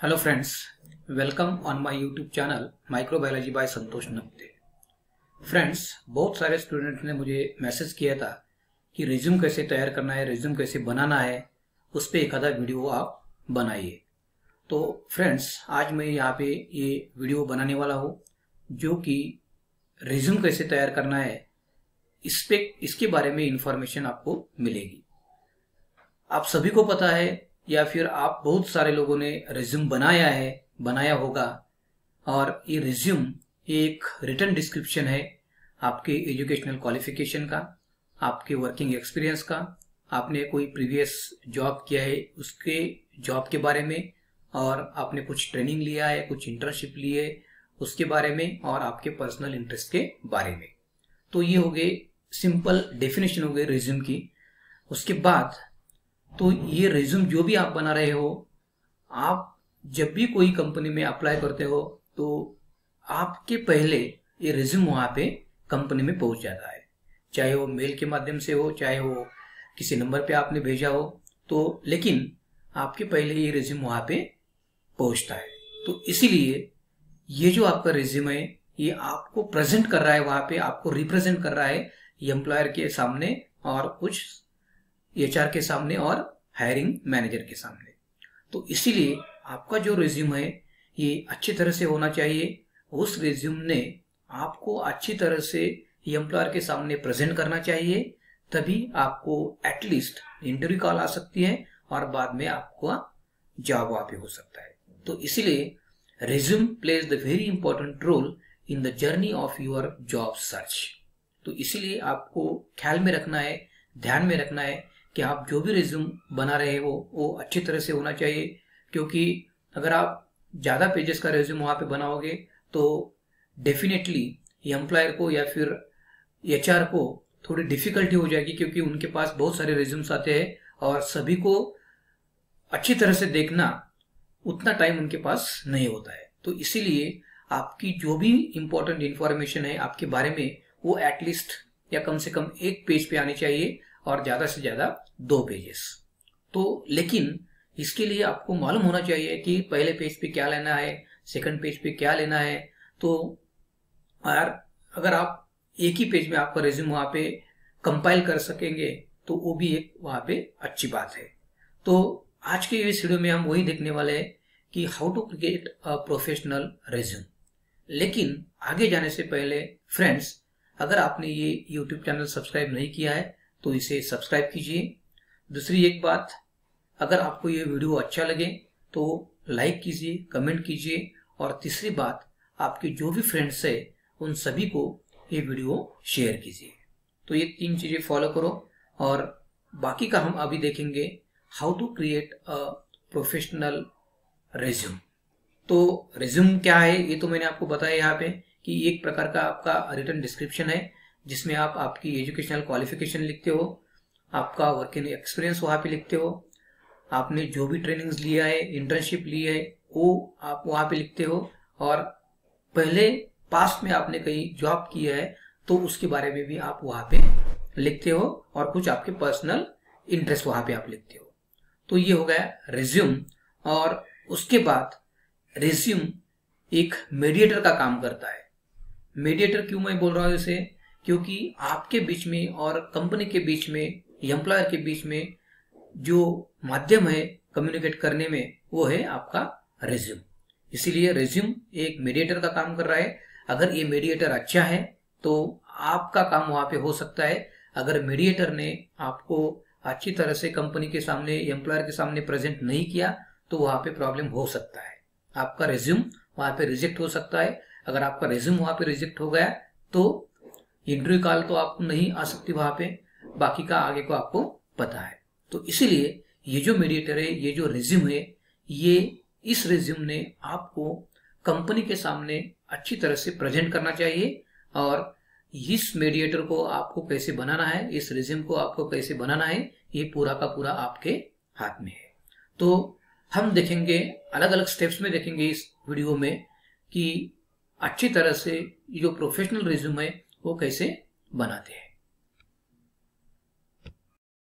Hello friends, welcome on my YouTube channel microbiology by Santosh Napte. Friends, बहुत सारे student ने मुझे मैसेज किया था कि रिज्यूम कैसे तैयार करना है, रिज्यूम कैसे बनाना है, उस पर एक आधा वीडियो आप बनाइए। तो फ्रेंड्स, आज मैं यहाँ पे ये वीडियो बनाने वाला हूँ जो कि रिज्यूम कैसे तैयार करना है इसके बारे में इंफॉर्मेशन आपको मिलेगी। आप सभी को पता है या फिर आप बहुत सारे लोगों ने रिज्यूम बनाया होगा, और ये रिज्यूम एक रिटन डिस्क्रिप्शन है आपके एजुकेशनल क्वालिफिकेशन का, आपके वर्किंग एक्सपीरियंस का, आपने कोई प्रीवियस जॉब किया है उसके जॉब के बारे में, और आपने कुछ ट्रेनिंग लिया है, कुछ इंटर्नशिप ली है उसके बारे में, और आपके पर्सनल इंटरेस्ट के बारे में। तो ये हो गए सिंपल डेफिनेशन हो गई रिज्यूम की। उसके बाद तो ये रिज्यूम जो भी आप बना रहे हो, आप जब भी कोई कंपनी में अप्लाई करते हो तो आपके पहले ये रिज्यूम वहां पे कंपनी में पहुंच जाता है, चाहे वो मेल के माध्यम से हो, चाहे वो किसी नंबर पे आपने भेजा हो, तो लेकिन आपके पहले ये रिज्यूम वहां पे पहुंचता है। तो इसीलिए ये जो आपका रिज्यूम है ये आपको प्रेजेंट कर रहा है, वहां पे आपको रिप्रेजेंट कर रहा है एम्प्लॉयर के सामने और कुछ एचआर के सामने और हायरिंग मैनेजर के सामने। तो इसीलिए आपका जो रिज्यूम है ये अच्छी तरह से होना चाहिए। उस रिज्यूम ने आपको अच्छी तरह से एम्प्लॉयर के सामने प्रेजेंट करना चाहिए, तभी आपको एटलीस्ट इंटरव्यू कॉल आ सकती है और बाद में आपको जॉब वहां पे हो सकता है। तो इसीलिए resume plays the very important role in the journey of your job search. तो इसीलिए आपको ख्याल में रखना है, ध्यान में रखना है कि आप जो भी रिज्यूम बना रहे हो वो अच्छी तरह से होना चाहिए, क्योंकि अगर आप ज़्यादा पेजेस का रिज्यूम वहाँ पे बनाओगे तो डेफिनेटली एम्प्लॉयर को या फिर एचआर को थोड़ी डिफिकल्टी हो जाएगी, क्योंकि उनके पास बहुत सारे रिज्यूम्स आते हैं और सभी को अच्छी तरह से देखना उतना टाइम उनके पास नहीं होता है। तो इसीलिए आपकी जो भी इम्पोर्टेंट इंफॉर्मेशन है आपके बारे में वो एटलीस्ट या कम से कम एक पेज पे आनी चाहिए और ज्यादा से ज्यादा 2 पेजेस। तो लेकिन इसके लिए आपको मालूम होना चाहिए कि पहले पेज पे क्या लेना है, सेकंड पेज पे क्या लेना है। तो यार अगर आप एक ही पेज में आपका रिज्यूम वहां पे कंपाइल कर सकेंगे तो वो भी एक वहां पे अच्छी बात है। तो आज के इस वीडियो में हम वही देखने वाले हैं कि how to create a professional resume. लेकिन आगे जाने से पहले फ्रेंड्स, अगर आपने ये यूट्यूब चैनल सब्सक्राइब नहीं किया है तो इसे सब्सक्राइब कीजिए। दूसरी एक बात, अगर आपको ये वीडियो अच्छा लगे तो लाइक कीजिए, कमेंट कीजिए, और तीसरी बात, आपके जो भी फ्रेंड्स है उन सभी को ये वीडियो शेयर कीजिए। तो ये 3 चीजें फॉलो करो और बाकी का हम अभी देखेंगे how to create a professional resume. तो रिज्यूम क्या है ये तो मैंने आपको बताया यहाँ पे कि एक प्रकार का आपका रिटन डिस्क्रिप्शन है जिसमें आप आपकी एजुकेशनल क्वालिफिकेशन लिखते हो, आपका वर्किंग एक्सपीरियंस वहाँ पे लिखते हो, आपने जो भी ट्रेनिंग्स लिया है, इंटर्नशिप ली है, वो आप वहाँ पे लिखते हो, और पहले पास्ट में आपने कहीं जॉब किया है तो उसके बारे में भी आप वहाँ पे लिखते हो, और कुछ आपके पर्सनल इंटरेस्ट वहाँ पे आप लिखते हो। तो ये हो गया रिज्यूम। और उसके बाद रिज्यूम एक मीडिएटर का काम करता है। मीडिएटर क्यों मैं बोल रहा हूँ इसे, क्योंकि आपके बीच में और कंपनी के बीच में, एम्प्लॉयर के बीच में जो माध्यम है कम्युनिकेट करने में वो है आपका रिज्यूम। इसीलिए रिज्यूम एक मीडिएटर का काम कर रहा है। अगर ये मीडिएटर अच्छा है तो आपका काम वहां पे हो सकता है। अगर मीडिएटर ने आपको अच्छी तरह से कंपनी के सामने, एम्प्लॉयर के सामने प्रेजेंट नहीं किया तो वहां पे प्रॉब्लम हो सकता है, आपका रिज्यूम वहां पे रिजेक्ट हो सकता है। अगर आपका रिज्यूम वहां पे रिजेक्ट हो गया तो इंटरव्यू कॉल तो आपको नहीं आ सकती वहां पे, बाकी का आगे को आपको पता है। तो इसीलिए ये जो मीडिएटर है, ये जो रिज्यूम है, ये इस रिज्यूम ने आपको कंपनी के सामने अच्छी तरह से प्रेजेंट करना चाहिए, और इस मीडिएटर को आपको कैसे बनाना है, इस रिज्यूम को आपको कैसे बनाना है, ये पूरा का पूरा आपके हाथ में है। तो हम देखेंगे, अलग अलग स्टेप्स में देखेंगे इस वीडियो में कि अच्छी तरह से ये जो प्रोफेशनल रिज्यूम है वो कैसे बनाते हैं।